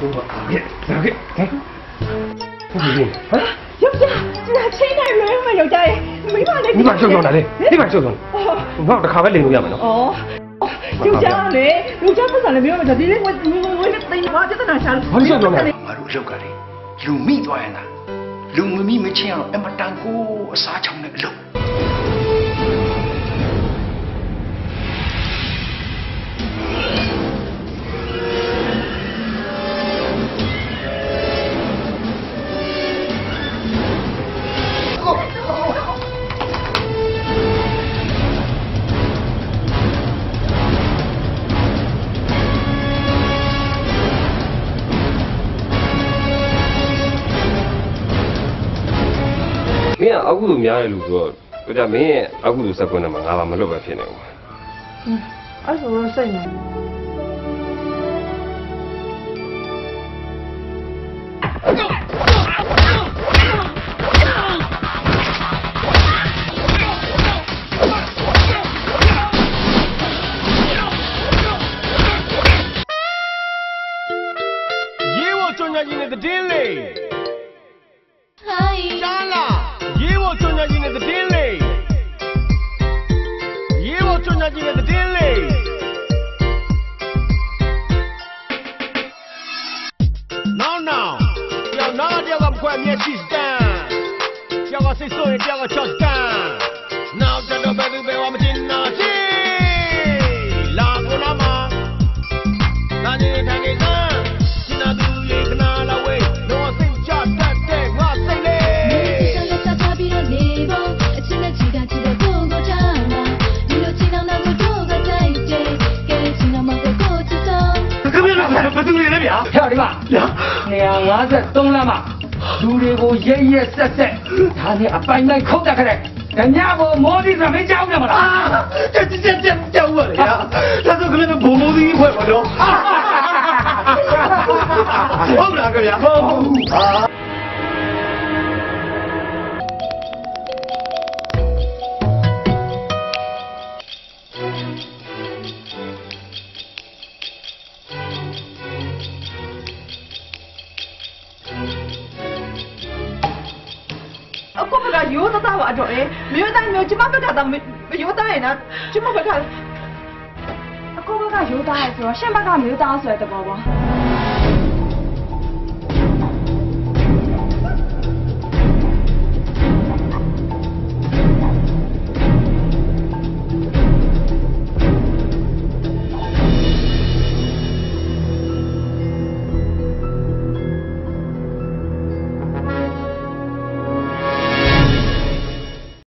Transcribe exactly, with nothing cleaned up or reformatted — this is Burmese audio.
咋个？哎，不对劲，啊！ ယောက်ျားနာချင်းနိုင်လွဲမှာယောက်ျားရဲ့မိမလည်း你把手上来嘞，你把手上，我这咖啡领路要没喏。 哦，ယောက်ျားလေယောက်ျားပတ်စံလည်းပြောမှာဒီလေးဝဝဝလေးတိမ်ပါပြဿနာရှာလို့ဘာလို့ပြောလဲငါတို့လောက်ကလေလူမိသွားရင်လားလူမမိမချင်းအောင်အမတန်ကိုအစားချောင်းတဲ့အလုပ်မင်းကအခုလိုများတဲ့လူဆိုတော့ဒါမင်းရဲ့အခုလိုစက်ကွန်းနဲ့မှာငါဘာမလုပ်ပဲဖြစ်နေဘူးอืมအဲ့ဆိုတော့စိတ်နေရေဝကျွမ်းညာကြီးနဲ့တည်င်းလေးဟိုင်းရှားလာရေဝကျွမ်းညာကြီးနဲ့တည်င်းလေးရေဝကျွမ်းညာကြီးနဲ့တည်င်းလေးနောက်နောက်တယောက်နောက်တယောက်ကမခွဲမြဲရှိစကန်တယောက်ကစိတ်ဆိုးရင်တယောက်ကချော့စကန်နောက်ကျတော့ဘယ်သူပဲဝမတင်တော့ချီလာကိုလာမနာနေထိုင်နေစမ်းရှင်းနာသူရေခနာလာဝေးတော့စိတ်ချတတ်တဲ့ငါစိတ်လေးဘယ်သူတွေလဲဗျာဟဲ့ဒီမှာနေရာ၅၃လမ်းမှာလူတွေကိုရဲရဲဆက်ဆက်ဒါနဲ့အပိုင်လိုက်ခုတ်တက်ခဲ့တယ်ညကိုမောဒီဆိုမကြောက်ကြမလားကြက်ကြက်ကြက်ကြောက်ပါလေဗျာဒါဆိုကလေးကဘုံဘုံသီးဖွဲ့ပါတော့ဟုတ်လားခင်ဗျာဟုတ်ဟာအခုကရိုးသားသားပါတော့လေမျိုးသားမျိုးကျမဘက်ကသာရိုးသားရင်နော်ကျမဘက်ကအခုဘက်ကရိုးသားရဆိုတော့ရှင့်ဘက်ကမျိုးသားဆိုတဲ့သဘောပေါ့